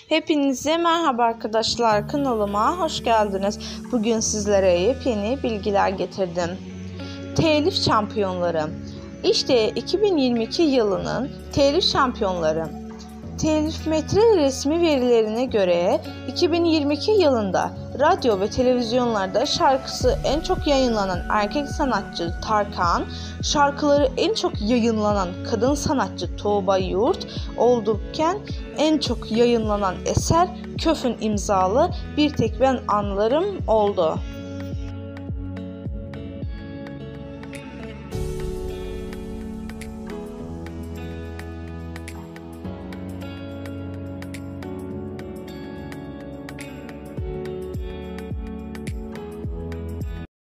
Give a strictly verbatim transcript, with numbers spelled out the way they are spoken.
Hepinize merhaba arkadaşlar, kanalıma hoş geldiniz. Bugün sizlere yepyeni bilgiler getirdim. Telif şampiyonları. İşte iki bin yirmi iki yılının telif şampiyonları. Telifmetre resmi verilerine göre iki bin yirmi iki yılında radyo ve televizyonlarda şarkısı en çok yayınlanan erkek sanatçı Tarkan, şarkıları en çok yayınlanan kadın sanatçı Tuğba Yurt oldukken en çok yayınlanan eser Köfün imzalı Bir Tek Ben Anlarım oldu.